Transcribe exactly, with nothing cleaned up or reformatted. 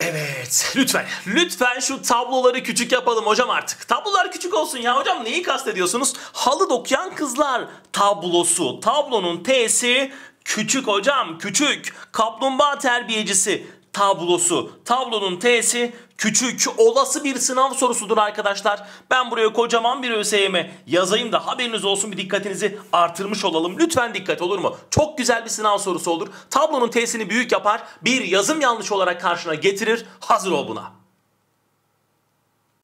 Evet, lütfen, lütfen şu tabloları küçük yapalım hocam artık. Tablolar küçük olsun ya hocam, neyi kastediyorsunuz? Halı dokuyan kızlar tablosu. Tablonun T'si küçük hocam, küçük. Kaplumbağa terbiyecisi tablosu. Tablonun T'si küçük. Olası bir sınav sorusudur arkadaşlar. Ben buraya kocaman bir ÖSYM yazayım da haberiniz olsun, bir dikkatinizi artırmış olalım. Lütfen dikkat, olur mu? Çok güzel bir sınav sorusu olur. Tablonun T'sini büyük yapar, bir yazım yanlış olarak karşına getirir. Hazır ol buna.